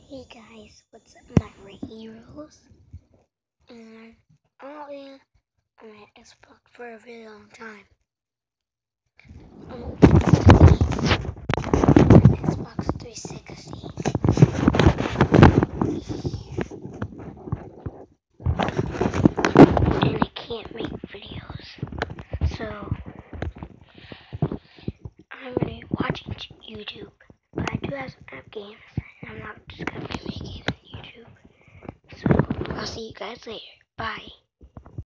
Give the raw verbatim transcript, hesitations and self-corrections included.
Hey guys, what's up, my heroes? And I've been on my Xbox for a really long time. Um, Xbox three sixty. And I can't make videos. So, I'm gonna be watching YouTube. But I do have some app games, and I'm not just gonna be making YouTube. So, I'll see you guys later. Bye.